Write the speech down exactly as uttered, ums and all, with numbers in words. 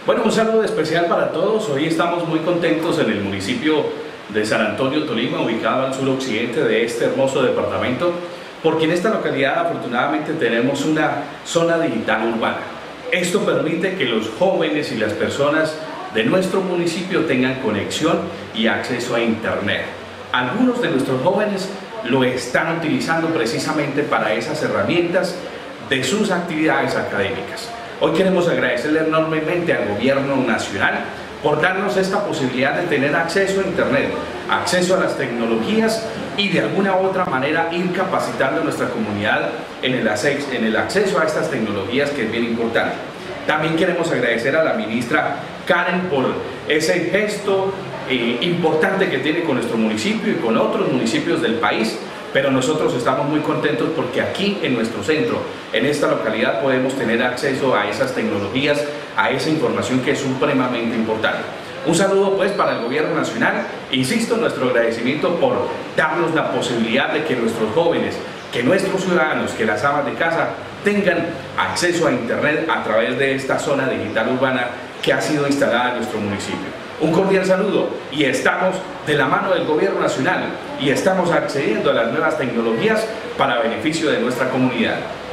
Bueno, un saludo especial para todos. Hoy estamos muy contentos en el municipio de San Antonio, Tolima, ubicado al suroccidente de este hermoso departamento, porque en esta localidad afortunadamente tenemos una zona digital urbana. Esto permite que los jóvenes y las personas de nuestro municipio tengan conexión y acceso a internet. Algunos de nuestros jóvenes lo están utilizando precisamente para esas herramientas de sus actividades académicas. Hoy queremos agradecerle enormemente al gobierno nacional por darnos esta posibilidad de tener acceso a internet, acceso a las tecnologías y de alguna u otra manera ir capacitando a nuestra comunidad en el, en el acceso a estas tecnologías, que es bien importante. También queremos agradecer a la ministra Karen por ese gesto eh, importante que tiene con nuestro municipio y con otros municipios del país, pero nosotros estamos muy contentos porque aquí en nuestro centro, en esta localidad, podemos tener acceso a esas tecnologías, a esa información que es supremamente importante. Un saludo pues para el gobierno nacional, insisto, nuestro agradecimiento por darnos la posibilidad de que nuestros jóvenes, que nuestros ciudadanos, que las amas de casa tengan acceso a internet a través de esta zona digital urbana que ha sido instalada en nuestro municipio. Un cordial saludo, y estamos de la mano del gobierno nacional y estamos accediendo a las nuevas tecnologías para beneficio de nuestra comunidad.